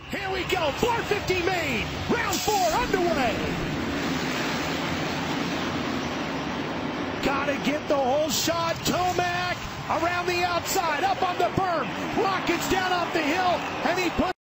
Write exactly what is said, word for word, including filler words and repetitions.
Here we go, four fifty made. Round four underway. Gotta get the whole shot. Tomac around the outside, up on the berm. Rockets down off the hill, and he puts